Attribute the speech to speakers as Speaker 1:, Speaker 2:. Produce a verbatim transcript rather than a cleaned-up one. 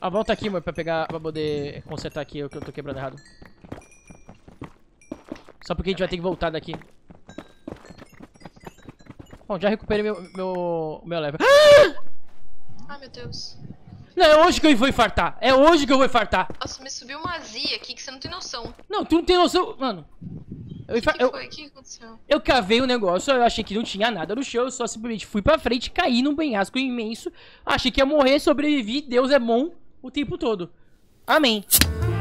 Speaker 1: Ah, volta aqui, amor, pra pegar, pra poder consertar aqui o que eu tô quebrando errado. Só porque a gente vai ter que voltar daqui. Bom, já recuperei meu, meu, meu level. Ah!
Speaker 2: Ai, meu Deus.
Speaker 1: Não, é hoje que eu vou infartar. É hoje que eu vou infartar.
Speaker 2: Nossa, me subiu uma azia aqui que você não tem noção.
Speaker 1: Não, tu não tem noção. Mano. Eu,
Speaker 2: O
Speaker 1: infar...
Speaker 2: que, que
Speaker 1: eu...
Speaker 2: foi? O que aconteceu?
Speaker 1: eu cavei o negócio, eu achei que não tinha nada no chão. Eu só simplesmente fui pra frente, caí num penhasco imenso. Achei que ia morrer, sobrevivi. Deus é bom o tempo todo. Amém.